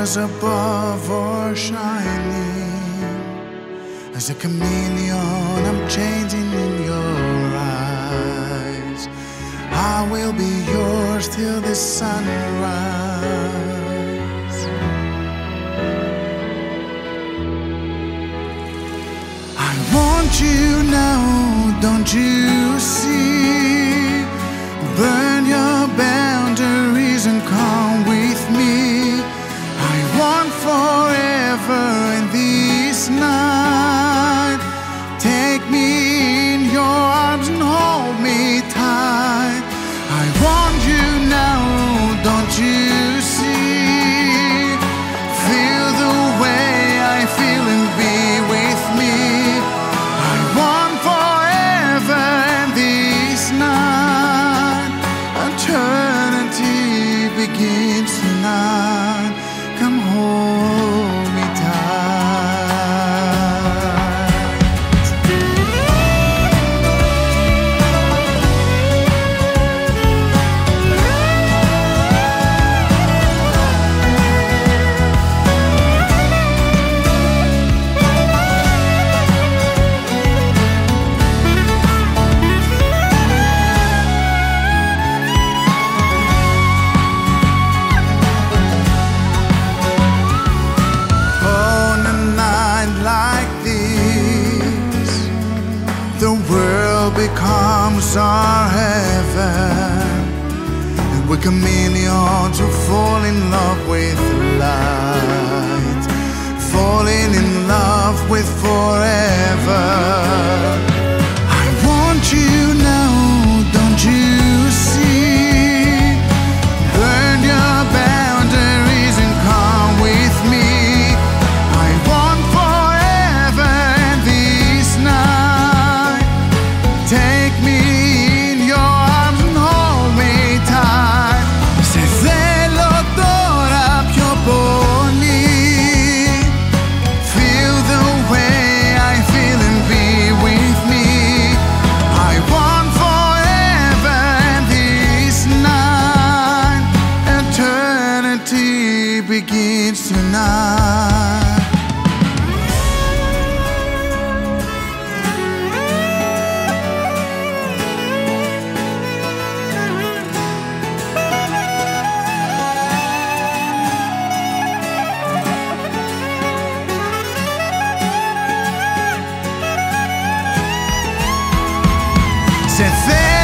stars above are shining. As a chameleon, I'm changing in your eyes. I will be yours till the sunrise. I want you now, don't you see? Burn your boundaries and come with me. I want forever in this night. Take me in your arms and hold me tight. I want you now, don't you see? Feel the way I feel and be with me. I want forever in this night. Eternity begins tonight. Come hold me becomes our heaven, and we're chameleons who fall in love with light, falling in love with forever. I want you now, don't you see? Burn your boundaries and come with me. I want forever in this night. Take me in your arms and hold me tight. Σε θέλω τώρα πιο πολύ. Feel the way I feel and be with me. I want forever in this night. Eternity begins tonight. Σε θέλω